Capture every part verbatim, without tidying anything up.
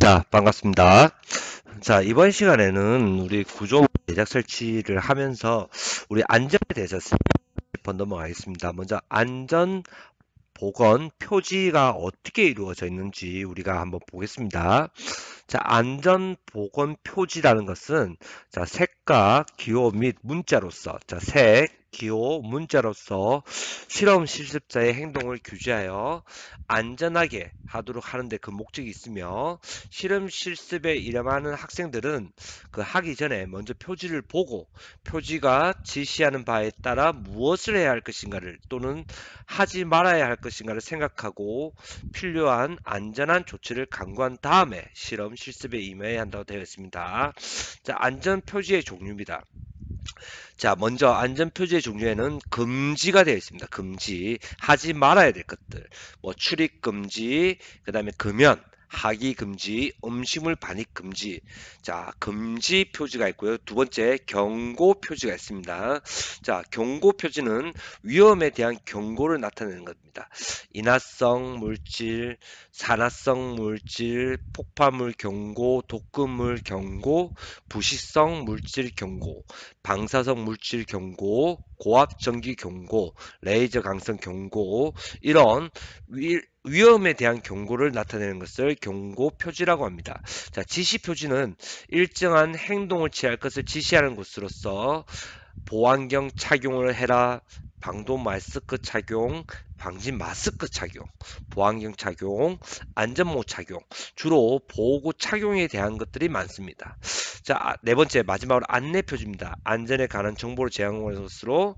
자, 반갑습니다. 자, 이번 시간에는 우리 구조 제작 설치를 하면서 우리 안전에 대해서 한번 넘어가겠습니다. 먼저 안전 보건 표지가 어떻게 이루어져 있는지 우리가 한번 보겠습니다. 자, 안전 보건 표지라는 것은 자, 색과 기호 및 문자로서 자, 색, 기호, 문자로서 실험 실습자의 행동을 규제하여 안전하게 하도록 하는데 그 목적이 있으며 실험 실습에 일하는 학생들은 그 하기 전에 먼저 표지를 보고 표지가 지시하는 바에 따라 무엇을 해야 할 것인가를 또는 하지 말아야 할 것인가를 생각하고 필요한 안전한 조치를 강구한 다음에 실험 실습에 임해야 한다고 되어 있습니다. 자, 안전 표지의 종류입니다. 자, 먼저 안전 표지의 종류에는 금지가 되어 있습니다. 금지. 하지 말아야 될 것들. 뭐 출입 금지, 그다음에 금연, 하기 금지, 음식물 반입 금지. 자, 금지 표지가 있고요. 두 번째, 경고 표지가 있습니다. 자, 경고 표지는 위험에 대한 경고를 나타내는 겁니다. 인화성 물질, 산화성 물질, 폭발물 경고, 독극물 경고, 부식성 물질 경고, 방사성 물질 경고, 고압 전기 경고, 레이저 강성 경고, 이런 위, 위험에 대한 경고를 나타내는 것을 경고 표지라고 합니다. 자, 지시 표지는 일정한 행동을 취할 것을 지시하는 것으로서 보안경 착용을 해라, 방독 마스크 착용, 방진 마스크 착용, 보안경 착용, 안전모 착용, 주로 보호구 착용에 대한 것들이 많습니다. 자, 네 번째 마지막으로 안내 표지입니다. 안전에 관한 정보를 제공하는 것으로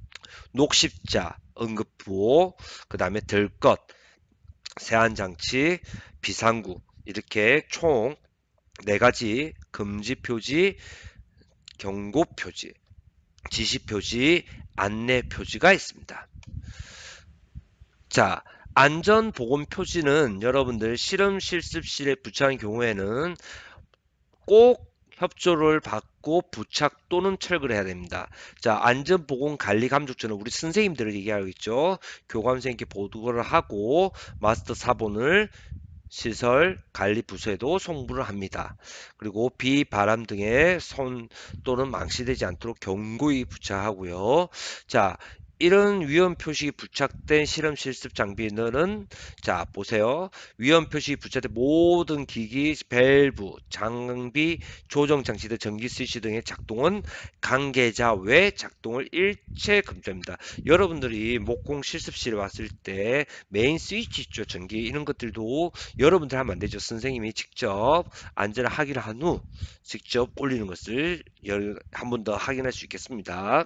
녹십자, 응급부호, 그 다음에 들것, 세안장치, 비상구 이렇게 총 네 가지 금지 표지, 경고 표지, 지시 표지, 안내 표지가 있습니다. 자, 안전보건 표지는 여러분들 실험 실습실에 부착한 경우에는 꼭 협조를 받고 부착 또는 철거를 해야 됩니다. 자, 안전보건관리감독처는 우리 선생님들을 얘기하고 있죠. 교감선생님께 보고를 하고 마스터 사본을 시설 관리 부서에도 송부를 합니다. 그리고 비, 바람 등의 손 또는 망치되지 않도록 경고히 부착하고요. 자, 이런 위험 표식이 부착된 실험 실습 장비들은 자 보세요. 위험 표식이 부착된 모든 기기, 밸브, 장비, 조정 장치들, 전기 스위치 등의 작동은 관계자 외 작동을 일체 금지합니다. 여러분들이 목공 실습실에 왔을 때 메인 스위치 있죠, 전기 이런 것들도 여러분들 하면 안 되죠. 선생님이 직접 안전을 확인을 한 후 직접 올리는 것을 한 번 더 확인할 수 있겠습니다.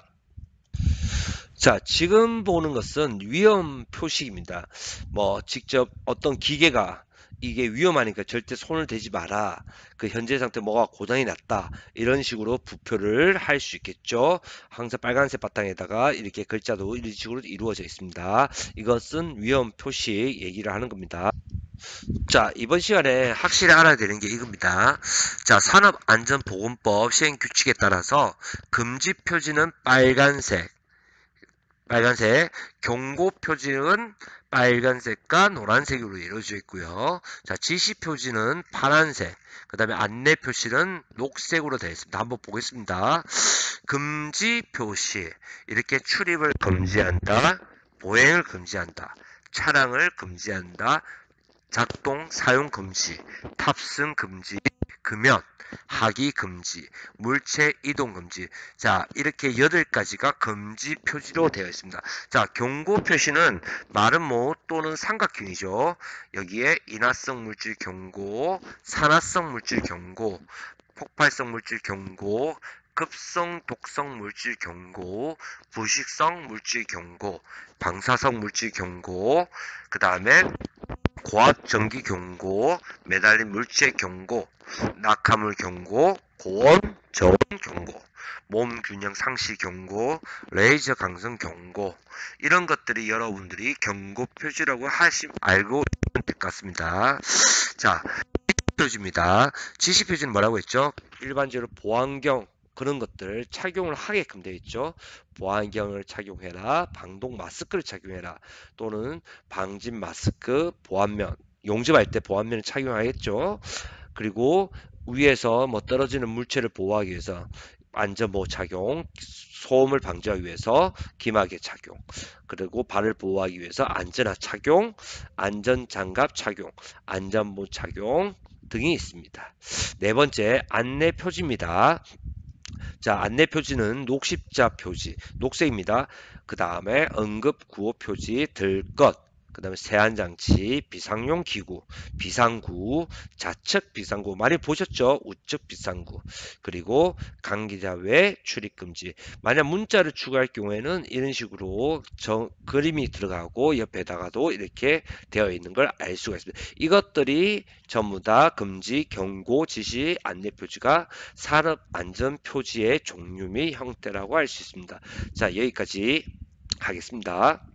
자, 지금 보는 것은 위험 표식입니다. 뭐 직접 어떤 기계가 이게 위험하니까 절대 손을 대지 마라. 그 현재 상태 뭐가 고장이 났다. 이런 식으로 부표를 할 수 있겠죠. 항상 빨간색 바탕에다가 이렇게 글자도 이런 식으로 이루어져 있습니다. 이것은 위험 표식 얘기를 하는 겁니다. 자, 이번 시간에 확실히 알아야 되는 게 이겁니다. 자, 산업안전보건법 시행규칙에 따라서 금지 표지는 빨간색, 빨간색, 경고 표지는 빨간색과 노란색으로 이루어져 있고요. 자, 지시 표지는 파란색, 그 다음에 안내 표시는 녹색으로 되어 있습니다. 한번 보겠습니다. 금지 표시, 이렇게 출입을 금지한다, 보행을 금지한다, 차량을 금지한다, 작동, 사용 금지, 탑승 금지, 금연, 하기 금지, 물체 이동 금지. 자, 이렇게 여덟 가지가 금지 표지로 되어 있습니다. 자, 경고 표시는 마름모 또는 삼각형이죠. 여기에 인화성 물질 경고, 산화성 물질 경고, 폭발성 물질 경고, 급성 독성 물질 경고, 부식성 물질 경고, 방사성 물질 경고, 그 다음에 고압 전기 경고, 매달린 물체 경고, 낙하물 경고, 고온 저온 경고, 몸 균형 상실 경고, 레이저 강성 경고, 이런 것들이 여러분들이 경고 표지라고 하시 알고 있으면 될 것 같습니다. 자, 표지입니다. 지시 표지는 뭐라고 했죠? 일반적으로 보안경 그런 것들 착용을 하게끔 되어 있죠. 보안경을 착용해라, 방독 마스크를 착용해라, 또는 방진 마스크, 보안면, 용접할 때 보안면을 착용하겠죠. 그리고 위에서 뭐 떨어지는 물체를 보호하기 위해서 안전보호 착용, 소음을 방지하기 위해서 기막의 착용, 그리고 발을 보호하기 위해서 안전화 착용, 안전장갑 착용, 안전모 착용 등이 있습니다. 네 번째, 안내 표지입니다. 자, 안내 표지는 녹십자 표지, 녹색입니다. 그 다음에 응급 구호 표지, 들 것, 그 다음에 세안장치, 비상용 기구, 비상구, 좌측 비상구, 많이 보셨죠? 우측 비상구. 그리고 감기자 외 출입 금지. 만약 문자를 추가할 경우에는 이런 식으로 정, 그림이 들어가고 옆에다가도 이렇게 되어 있는 걸 알 수가 있습니다. 이것들이 전부 다 금지, 경고, 지시, 안내 표지가 산업안전표지의 종류 및 형태라고 할 수 있습니다. 자, 여기까지 하겠습니다.